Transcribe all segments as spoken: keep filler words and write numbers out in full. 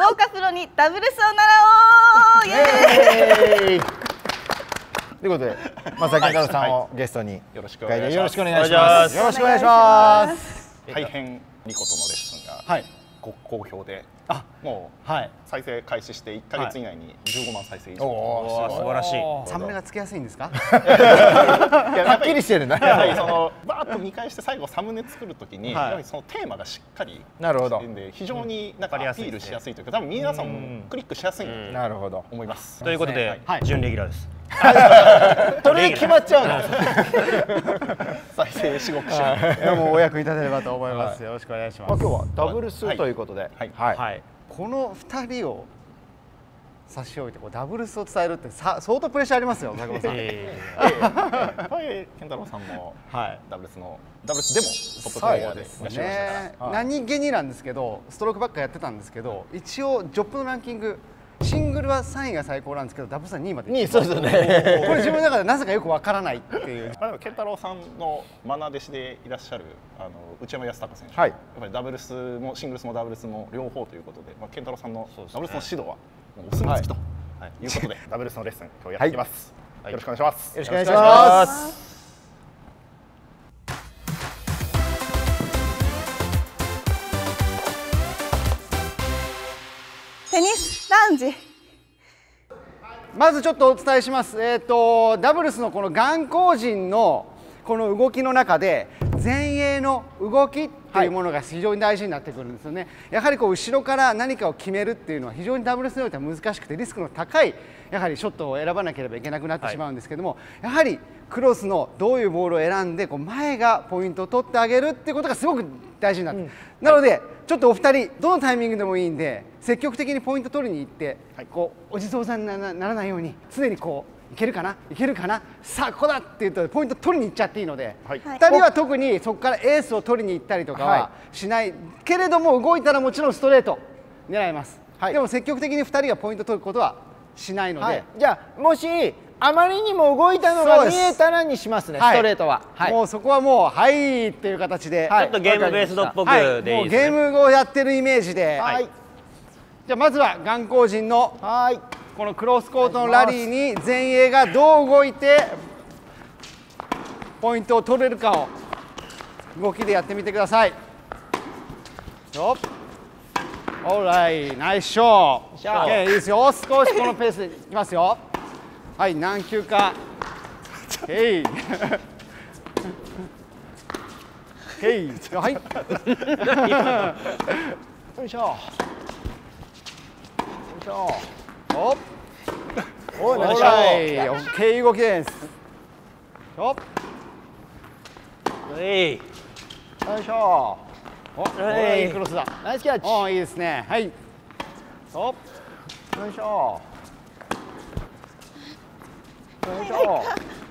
豪華プロにダブルスを習おう。イエーイ。 ということで、松田健太郎さんをゲストによろしくお願いします。 よろしくお願いします。よろしくお願いします。 大変リコとのレッスンがご好評で、もう再生開始していっかげつ以内にじゅうごまん再生以上。 おお、素晴らしい。 サムネがつきやすいんですか？ はっきりしてるんだ。 やはりそのバーッと見返して最後サムネ作るときに、やはりそのテーマがしっかりしてるんで、非常になんかアピールしやすいというか、多分皆さんもクリックしやすいなるほど思います。 ということで準レギュラーです。 それで決まっちゃうの。 再生至極者。 もうお役に立てればと思います。よろしくお願いします。 今日はダブルスということで、 はい。このふたりを差し置いてこうダブルスを伝えるってさ相当プレッシャーありますよ、佐久間さん。 やっぱり健太郎さんもダブルスのダブルスでもトッププレイヤーでいらっしゃいましたから。 何気になんですけど、ストロークばっかやってたんですけど、一応ジョップのランキングシングルはさんいが最高なんですけど、ダブルスはにいまで。 にい、そうですね。 これ自分の中でなぜかよくわからないっていう。 まあでも健太郎さんの愛弟子でいらっしゃるあの内山康隆選手、はい、やっぱりダブルスもシングルスもダブルスも両方ということで、まあ、健太郎さんのダブルスの指導はもうお墨付きということで、ダブルスのレッスン今日やっていきます。よろしくお願いします。 よろしくお願いします。 テニスラウンジ。 まずちょっとお伝えします。えっとダブルスのこの眼光人のこの動きの中で前衛の動きっていうものが非常に大事になってくるんですよね。やはりこう後ろから何かを決めるっていうのは非常にダブルスにおいては難しくてリスクの高いやはりショットを選ばなければいけなくなってしまうんですけども、やはりクロスのどういうボールを選んでこう前がポイントを取ってあげるっていうことがすごく大事になって、うん、なのでちょっとお二人どのタイミングでもいいんで積極的にポイント取りに行って、はい、こうお地蔵さんにならないように常にこういけるかないけるかなさあここだって言うとポイント取りに行っちゃっていいので、はい、ふたりは特にそこからエースを取りに行ったりとかはしない、はい、けれども動いたらもちろんストレート狙います、はい、でも積極的にふたりがポイント取ることはしないので、はい、 じゃあもしあまりにも動いたのが見えたらにしますね、ストレートは。 はい、もうそこはもうはいっていう形で、 ちょっとゲームベースドっぽくでいいですね。 もうゲームをやってるイメージで、はい、じゃあまずは眼光人のはいこのクロスコートのラリーに前衛がどう動いてポイントを取れるかを動きでやってみてください。よっ、オーライ、ナイスショー。OK、いいですよ。少しこのペースでいきますよ。はい、何球か。へい。へい。はい。よいしょ。よいしょ。おっ。おい、ナイスショー。オッケー、動きです。よっ。 はい。 よいしょ。お、いいクロスだ。 ナイスキャッチ。 お、いいですね。はい。お、よいしょ。よいしょ。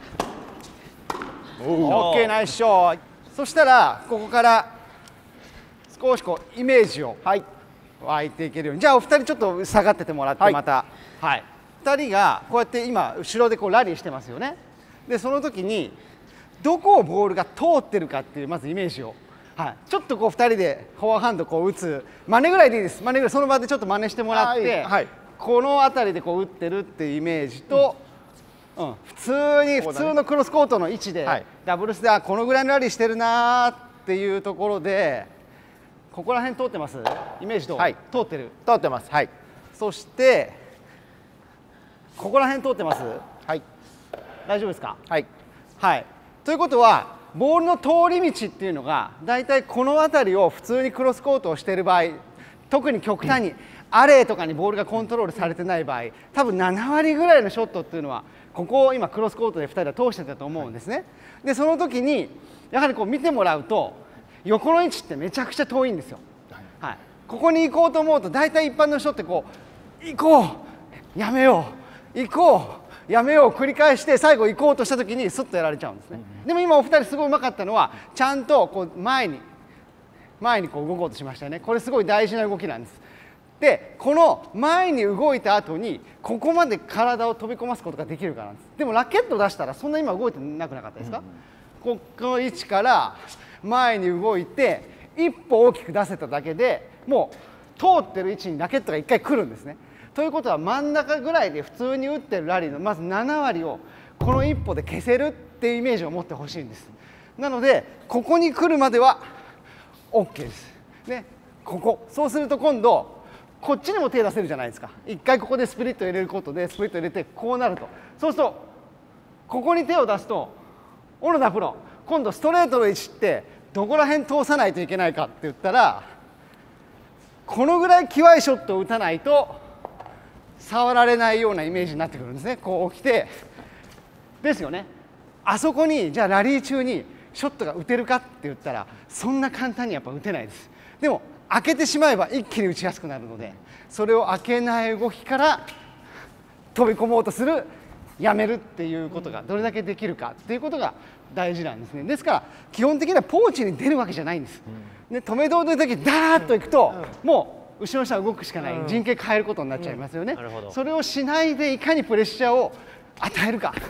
オッケー、ナイスショー。そしたらここから少しこうイメージを湧いていけるように、じゃあお二人ちょっと下がっててもらって、また、はい、ふたりがこうやって今後ろでこうラリーしてますよね。でその時にどこをボールが通ってるかっていうまずイメージを、はい、ちょっとこうふたりでフォアハンドこう打つ真似ぐらいでいいです。真似ぐらいその場でちょっと真似してもらって、はい、この辺りでこう打ってるっていうイメージと、うんうん、普通に普通のクロスコートの位置で、はい、ダブルスではこのぐらいのラリーしてるなーっていうところでここら辺通ってます？イメージと、はい、通ってる？ 通ってます。はい。 そしてここら辺通ってます？ はい。 大丈夫ですか？ はい。 はい。ということはボールの通り道っていうのがだいたいこの辺りを普通にクロスコートをしている場合、特に極端にアレーとかにボールがコントロールされてない場合、多分ななわりぐらいのショットっていうのはここを今クロスコートでふたりは通してたと思うんですね。でその時にやはりこう見てもらうと横の位置ってめちゃくちゃ遠いんですよ。はい、ここに行こうと思うと大体一般の人ってこう行こうやめよう行こうやめよう繰り返して最後行こうとした時にスッとやられちゃうんですね。でも今お二人すごいうまかったのはちゃんとこう前に前にこう動こうとしましたよね。これすごい大事な動きなんです。でこの前に動いた後にここまで体を飛び込ますことができるからなんです。でもラケットを出したらそんな今動いてなくなかったですか？ここの位置から前に動いて一歩大きく出せただけでもう通ってる位置にラケットがいっかい来るんですね。ということは真ん中ぐらいで普通に打ってるラリーのまずなな割をこの一歩で消せるっていうイメージを持ってほしいんです。なのでここに来るまでは OK です。ね、ここそうすると今度こっちにも手出せるじゃないですか。一回ここでスプリット入れることでスプリット入れてこうなると、そうするとここに手を出すと小野田プロ今度ストレートの位置ってどこら辺通さないといけないかって言ったらこのぐらい際いショットを打たないと触られないようなイメージになってくるんですね。こう起きてですよね。あそこにじゃあラリー中にショットが打てるかって言ったらそんな簡単にやっぱ打てないです。でも開けてしまえば一気に打ちやすくなるのでそれを開けない動きから飛び込もうとするやめるっていうことがどれだけできるかっていうことが大事なんですね。ですから基本的にはポーチに出るわけじゃないんです。で止め道の時ダーッといくともう後ろの下は動くしかない陣形変えることになっちゃいますよね。それをしないでいかにプレッシャーを与えるか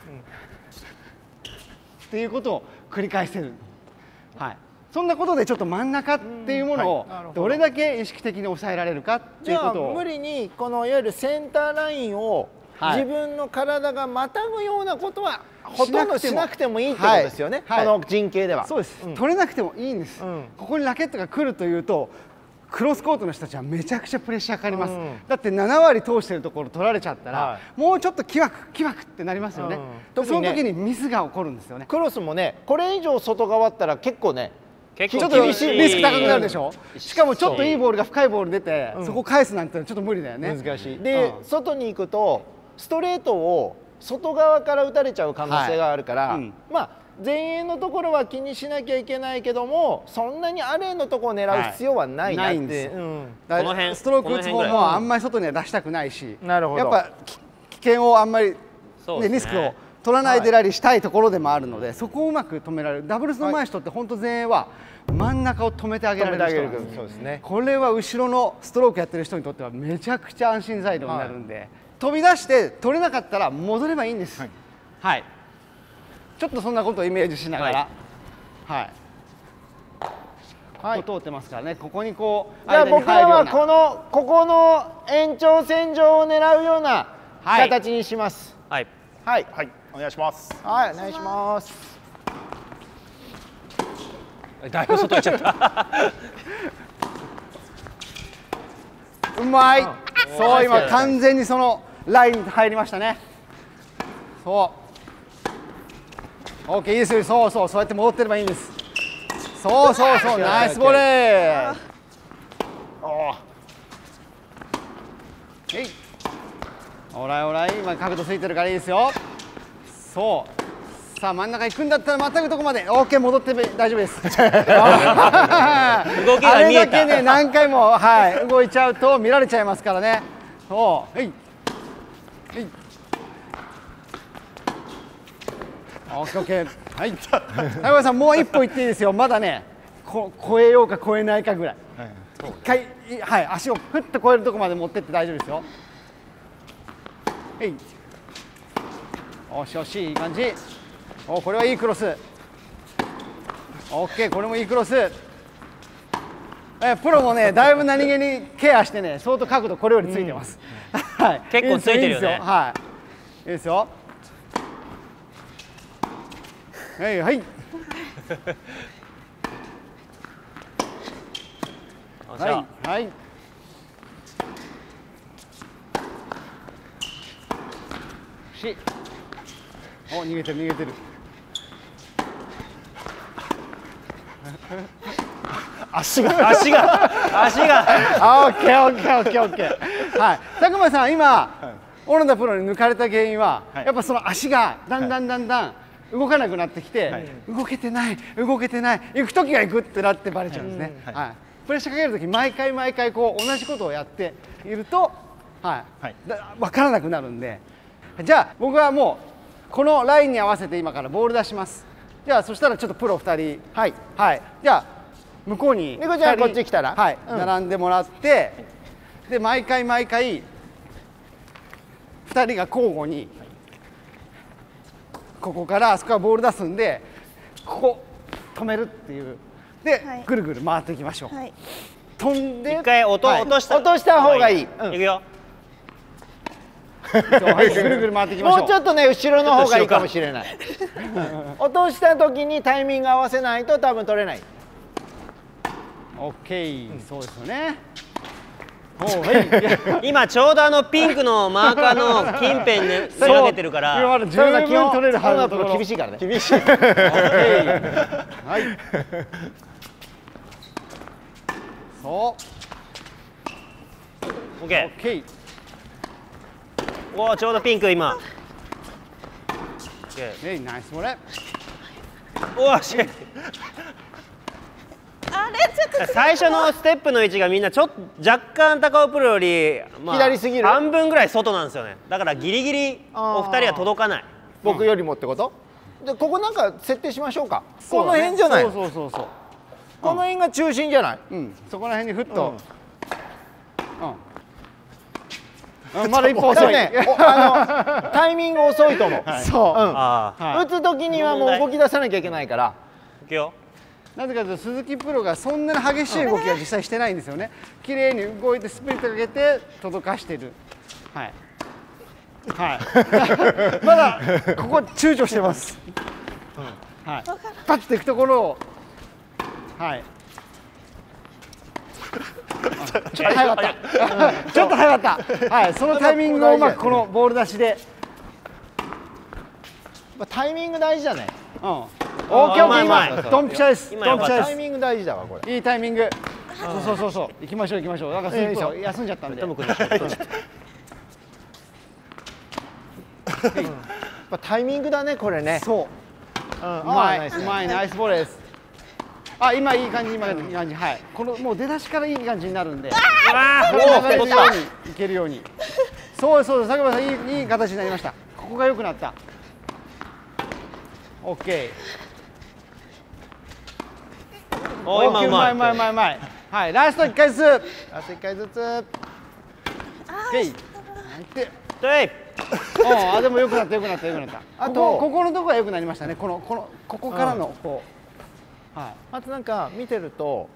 っていうことを繰り返せる。はい、そんなことでちょっと真ん中っていうものをどれだけ意識的に抑えられるかっていうことを、 無理にこのいわゆるセンターラインを自分の体がまたぐようなことはほとんどしなくてもいいってことですよね、はいはい、この陣形では。 そうです、うん、取れなくてもいいんです、うん、ここにラケットが来るというとクロスコートの人たちはめちゃくちゃプレッシャーかかります、うん、だってなな割通してるところ取られちゃったら、はい、もうちょっとキワクキワクってなりますよね、うん、その時にミスが起こるんですよね。 クロスもねこれ以上外側ったら結構ねちょっとリスク高くなるでしょ。しかもちょっといいボールが深いボール出て、うん、そこ返すなんてちょっと無理だよね。 難しい。で、うん、外に行くとストレートを外側から打たれちゃう可能性があるから、はいうん、まあ前衛のところは気にしなきゃいけないけどもそんなにアレのところを狙う必要はないなって、はい、ないんです、うん、 だからストローク打つ方もあんまり外には出したくないし、なるほどやっぱ危険をあんまり、ねね、リスクを取らないでラリーしたいところでもあるので、はい、そこをうまく止められる。ダブルスの前の人って本当前衛は真ん中を止めてあげられる人なんです。そうですね。これは後ろのストロークやってる人にとってはめちゃくちゃ安心材料になるんで、はい、飛び出して取れなかったら戻ればいいんです。はい、はい、ちょっとそんなことをイメージしながら、はい、はい、ここ通ってますからね。ここにこうじゃあ僕らはこのここの延長線上を狙うような形にします。 はいはい、はい、お願いします。 はい、お願いします。 だいぶ外行っちゃったうまい。そう今完全にそのラインに入りましたね。そう OK いいですよ。そうそうそうやって戻ってればいいんです。そうそうそうナイスボレー。えいオライオライ今角度ついてるからいいですよ。そうさあ真ん中行くんだったらまたぐとこまで OK 戻って大丈夫です動きが見えた。あれだけね何回も、はい、動いちゃうと見られちゃいますからね。そうはいはい OKOK はい高橋さんもう一歩行っていいですよ。まだねこ超えようか超えないかぐらい、はい、一回、はい、足をふっと超えるとこまで持ってって大丈夫ですよ。はいよしよしいい感じ。おこれはいいクロス。オッケーこれもいいクロス。えプロもねだいぶ何気にケアしてね相当角度これよりついてます、うん、はい結構ついてるよね。 いいですよはいいいですよ。はいはいはいはいしお逃げてる逃げてる足が足が足がオッケーオッケーオッケーオッケーはい佐久間さん今、はい、小野田プロに抜かれた原因は、はい、やっぱその足がだんだんだんだん動かなくなってきて、はい、動けてない動けてない行く時が行くってなってバレちゃうんですね。はいはい、プレッシャーかける時毎回毎回こう同じことをやっていると、はいはい、分からなくなるんで、じゃあ僕はもうこのラインに合わせて今からボール出します。じゃあそしたらちょっとプロふたり、はいはい、じゃあ向こうに猫ちゃんこっち来たら、 はい、うん、並んでもらって、で毎回毎回ふたりが交互にここからあそこからボール出すんでここ止めるっていうで、はい、ぐるぐる回っていきましょう。はい飛んで一回落と、 はい落とした落とした方がいいうんいくよ。 はいぐるぐる回っていきましょう。 もうちょっとね後ろの方がいいかもしれない落とした時にタイミング合わせないと多分取れない。 オッケー、そうですよね。おうはい。 今ちょうどあのピンクのマーカーの近辺で投げてるか今ら。 まで十分取れるはずのところ。 厳しいからね。 厳しい。 はい。そう。 オッケー。 オッケー。 おお、ちょうどピンク今。オッケー。 えい、ナイスボレー。 おお、し。 あれちょっと最初のステップの位置がみんなちょっと若干高尾プロより、まあ、 左すぎる半分ぐらい外なんですよね。だからギリギリお二人は届かない。 僕よりもってこと？でここなんか設定しましょうか。この辺じゃない。 そうそうそうそう。 この辺が中心じゃない。 うん、そこら辺にふっと。うん。うん、まだ一歩遅い。 ね、あのタイミング遅いと思う。 そう。 ああ、 打つ時にはもう動き出さなきゃいけないから。 いくよ。 なぜかというと鈴木プロがそんなに激しい動きは実際してないんですよね。綺麗に動いてスプリットかけて届かしてる。はい。はい。まだここ躊躇してます。はい。パッといくところを。はい。ちょっと早かった。ちょっと早かった。はい。そのタイミングをうまくこのボール出しで。 タイミング大事だね。 うん。オーケーオーケー、今ドンピシャです。 今ドンピシャです。 タイミング大事だわこれ。 いいタイミング。そうそうそうそう。行きましょう行きましょう。なんかスイッチ休んじゃったんで。 トム君の勝負。 やっぱタイミングだねこれね。 そう。 うん、 うまい、 ナイスうまい、ナイスボレーです。あ、今いい感じ、今いい感じ、はい。このもう出だしからいい感じになるんで。 あこう流れるおお、 ようにいけるように。そうそう、佐久間さん、いいいい形になりました。ここが良くなった。オッケー。 おー、今うまい。 うまいうまいうまい。はい、ラスト一回ずつ。 あと一回ずつ。 オッケー。で、 でい。 あ、でも良くなった良くなった良くなった。あとここのところが良くなりましたね。このこのここからのこう。はい。 あとなんか見てると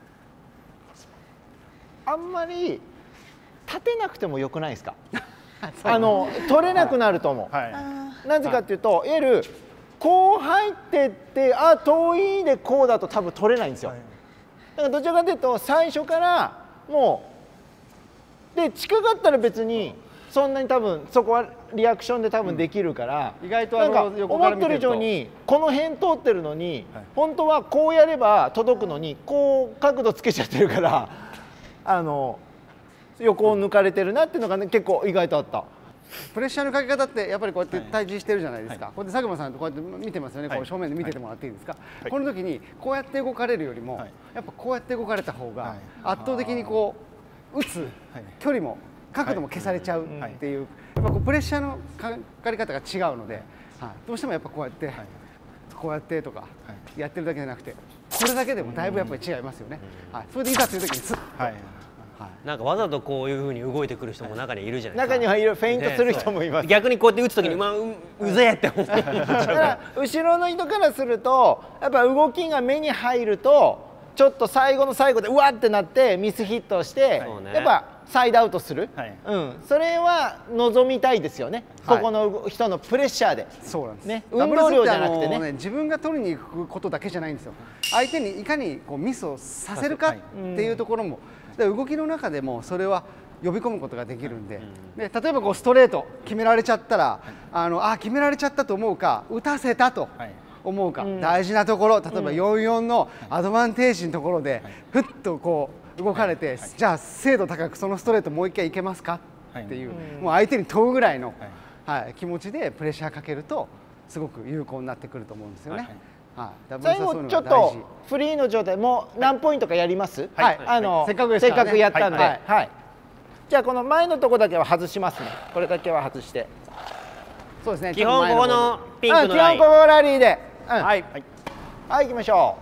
あんまり立てなくてもよくないですか？あの取れなくなると思う。 はい。 なぜかっていうと、いわゆるこう入ってってあ遠いでこうだと多分取れないんですよ。だからどちらかというと最初からもうで近かったら別にそんなに多分そこはリアクションで多分できるから、 意外となんか横から思ってる以見てると上にこの辺通ってるのに、本当はこうやれば届くのにこう角度つけちゃってるからあの横を抜かれてるなっていうのがね結構意外とあった。 プレッシャーのかけ方ってやっぱりこうやって対峙してるじゃないですか。こうやって佐久間さんとこうやって見てますよね。こう正面で見ててもらっていいですか。この時にこうやって動かれるよりもやっぱこうやって動かれた方が圧倒的にこう打つ距離も角度も消されちゃうっていう、やっぱこうプレッシャーのかかり方が違うので、はい、どうしてもやっぱこうやって、はい、こうやってとかやってるだけじゃなくて、これだけでもだいぶやっぱり違いますよね。はい、それでいざという時にスッと、はい、 なんかわざとこういう風に動いてくる人も中にいるじゃないですか。 中にはいるフェイントする人もいます。 逆にこうやって打つ時に、まあ、う, うぜえって思う。 だから後ろの人からするとやっぱ動きが目に入るとちょっと最後の最後でうわってなってミスヒットをして、ね、やっぱサイドアウトする、はい、うん、それは望みたいですよね、はい、ここの人のプレッシャーで。 そうなんです、 ね、運動量じゃなくて ね, ね自分が取りに行くことだけじゃないんですよ。相手にいかにこうミスをさせるかっていうところも、で動きの中でもそれは呼び込むことができるんで、で例えばこうストレート決められちゃったら、あのあ決められちゃったと思うか打たせたと思うか、うん、大事なところ、例えばよんよんのアドバンテージのところでふっとこう動かれて、はいはい、じゃあ精度高くそのストレートもう一回いけますかっていう、はい、もう相手に問うぐらいの、はいはい、気持ちでプレッシャーかけるとすごく有効になってくると思うんですよね。はいはい、最後ちょっとフリーの状態もう何ポイントかやります？ はい、 あのせっかくですせっからね、 かくやったんで、 はいはいはい、じゃあこの前のとこだけは外しますね。これだけは外して、 そうですね。 基本ここのピンクのライン、 基本ここラリーで、うん、はいはい、 はい、行きましょ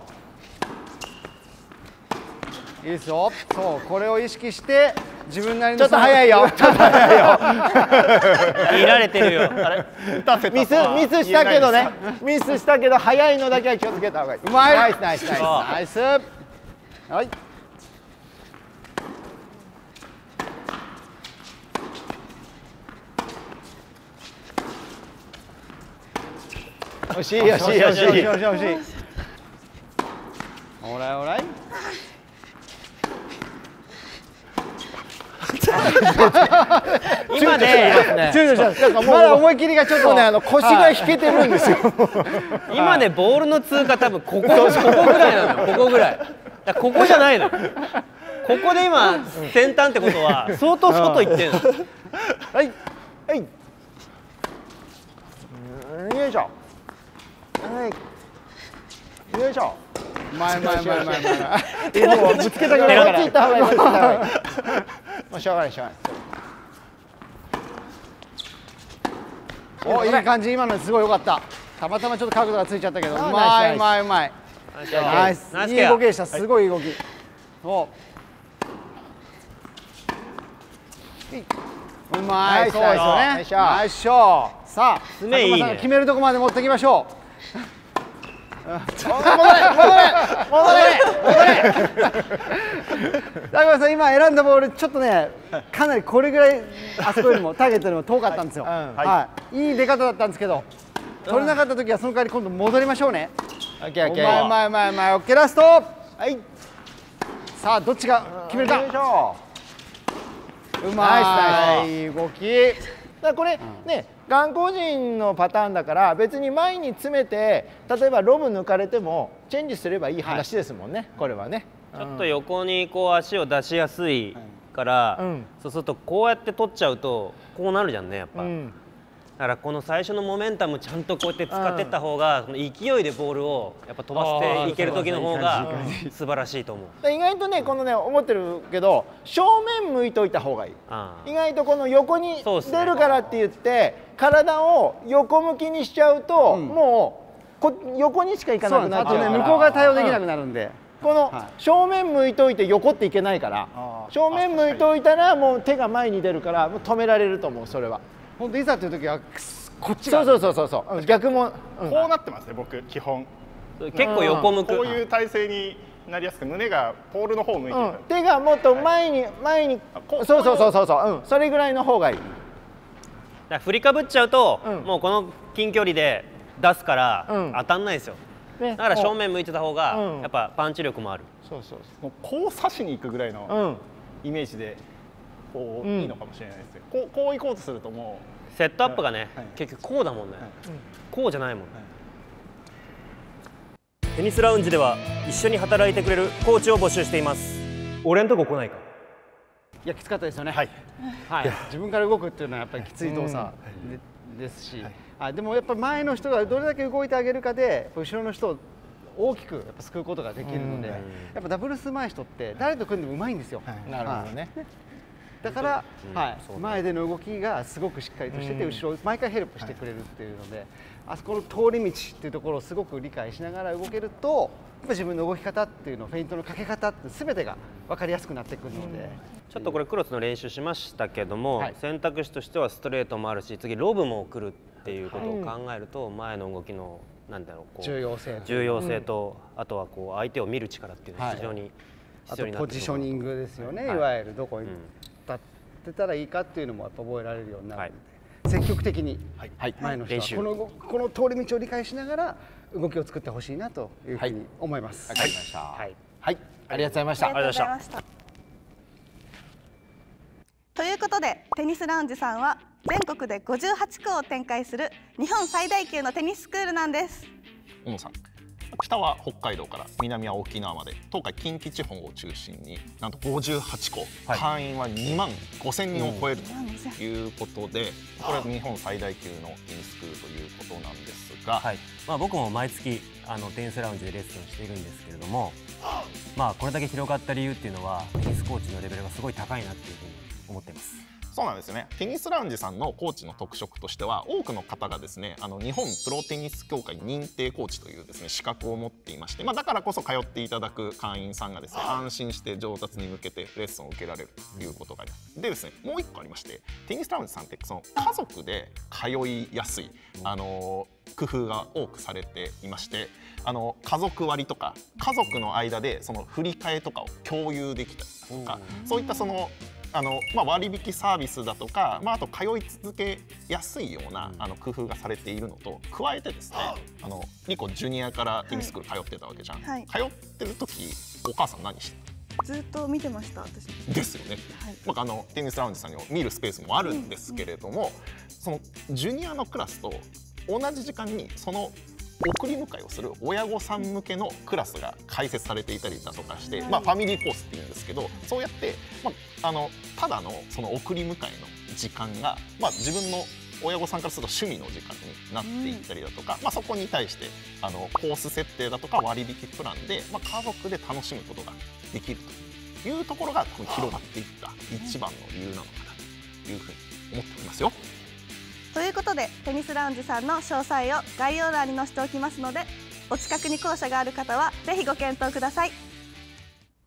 う。いいですよ。そうこれを意識して自分なりのちょっと早いよ。ちょっと早いよ。 見られてるよ。あれミスミスしたけどね。ミスしたけど早いのだけは気をつけた方がいい。 うまい。 ナイスナイスナイスナイス。はい。 惜しい惜しい惜しい惜しい惜しい惜しい。オーライオーライ。 今ね、 まだ思い切りがちょっとね、あの腰が引けてるんですよ。 今ねボールの通過多分ここここぐらいなのよ。ここぐらい。だここじゃないのよ。ここで今先端ってことは相当外行ってんの。 はいはい。よいしょ。はい。よいしょ。 前前前前前。 もうぶつけたくないから。こっち行った方がいい。こっち行った方がいい。もうしょうがないしょうがない。 お、いい感じ。今のすごい良かった。たまたまちょっと角度がついちゃったけど、うまいうまいうまい。ナイス。いい動きでした。すごいいい動き。お。うまい。そうですよね。ナイスショー。さあ、佐久間さんが決めるとこまで持っていきましょう。戻れ戻れ戻れ佐久間さん今選んだボールちょっとねかなりこれぐらいあそこよりもターゲットよりも遠かったんですよ。はいいい出方だったんですけど取れなかった時はその代わり今度戻りましょうね。うまいうまいうまいうまい。オッケーラスト。はいさあどっちが決めるか。うまい動き。 だこれね頑固人のパターンだから別に前に詰めて例えばロブ抜かれてもチェンジすればいい話ですもんね、はい、これはね。 ちょっと横にこう足を出しやすいから、うん、そうするとこうやって取っちゃうとこうなるじゃんねやっぱ。うん、だからこの最初のモメンタムちゃんとこうやって使ってった方が、うん、勢いでボールをやっぱ飛ばしていける時の方が素晴らしいと思う。 意外とねこのね思ってるけど正面向いといた方がいい。意外とこの横に出るからって言って体を横向きにしちゃうと、うん、もうこ横にしか行かなくなっちゃうから、 ね、向こうが対応できなくなるんで、 うん、この正面向いといて横っていけないから正面向いといたらもう手が前に出るからもう止められると思う。それは本当いざという時はこっちがそうそうそうそう逆も、 うん、こうなってますね僕基本。 結構横向く。 こういう体勢になりやすく胸がポールの方向いてる、うん、 手がもっと前に、はい、前にそうそうそうそうそう、うん、それぐらいの方がいい。 だ振りかぶっちゃうと、うん、もうこの近距離で出すから、うん、当たんないですよ、ね、だから正面向いてた方が、うん、やっぱパンチ力もある。 そうそうそう。もうこう刺しに行くぐらいのイメージでこう、うん、いいのかもしれないですね。こうこう行こうとするともうセットアップがね、はい、結局こうだもんね、はい、こうじゃないもん、はい、テニスラウンジでは一緒に働いてくれるコーチを募集しています。俺んとこ来ないか。 いやきつかったですよね。 はい、 はい、自分から動くっていうのはやっぱりきつい動作で、ですし、はい、あでもやっぱ前の人がどれだけ動いてあげるかで後ろの人を大きくやっぱ救うことができるので、やっぱダブルス上手い人って誰と組んでも上手いんですよ。 はい、なるほどね。 だから、うんはい、前での動きがすごくしっかりとしてて、うん、後ろ毎回ヘルプしてくれるっていうので、はい、あそこの通り道っていうところをすごく理解しながら動けるとやっぱ自分の動き方っていうのフェイントのかけ方って全てが分かりやすくなってくるので、うん、 ちょっとこれクロスの練習しましたけども、はい、選択肢としてはストレートもあるし次ロブも来るっていうことを考えると、前の動きのなんだろうこう重要性重要性と、うん、あとはこう相手を見る力っていうのが非常に必要になってくる。 あとポジショニングですよね、はい、いわゆるどこに立ってたらいいかっていうのもやっぱ覚えられるようになるので、はい、積極的に前の人はこのこの通り道を理解しながら動きを作ってほしいなというふうに思います。 わかりました。はい、はい、ありがとうございました。 ありがとうございました。ということでテニスラウンジさんは全国でごじゅうはちくを展開する日本最大級のテニススクールなんです。 小野さん、北は北海道から南は沖縄まで東海近畿地方を中心になんとごじゅうはちこ、はい、会員はにまんごせんにんを超えるということで、これは日本最大級のテニススクールということなんですが、はい、 まあ、僕も毎月あのテニスラウンジでレッスンしているんですけれども、まあ、これだけ広がった理由っていうのはテニスコーチのレベルがすごい高いなっていうふうに思っています。 そうなんですよね。テニスラウンジさんのコーチの特色としては多くの方がですねあの日本プロテニス協会認定コーチというですね資格を持っていまして、まあ、だからこそ通っていただく会員さんがですね安心して上達に向けてレッスンを受けられるということがあります。でですねもう一個ありましてテニスラウンジさんってその家族で通いやすいあの工夫が多くされていまして、あの家族割とか家族の間でその振り替えとかを共有できたりとか、そういったそのあのまあ、割引サービスだとか、まあ、あと通い続けやすいようなあの工夫がされているのと加えてですね、あのリコジュニアからテニススクール通ってたわけじゃん、はい、通ってる時お母さん何してた？ ずっと見てました私。 ですよね、はい、まあ、あのテニスラウンジさんにも見るスペースもあるんですけれども、うんうん、そのジュニアのクラスと同じ時間にその送り迎えをする親御さん向けのクラスが開設されていたりだとかして、まあ、ファミリーコースっていうんですけど、そうやって、まあ、あのただのその送り迎えの時間が、まあ、自分の親御さんからすると趣味の時間になっていったりだとか、うん、まあ、そこに対してあのコース設定だとか割引プランで、まあ、家族で楽しむことができるというところがこの広がっていった一番の理由なのかなというふうに思っておりますよ。 ということでテニスラウンジさんの詳細を概要欄に載せておきますので、お近くに校舎がある方はぜひご検討ください。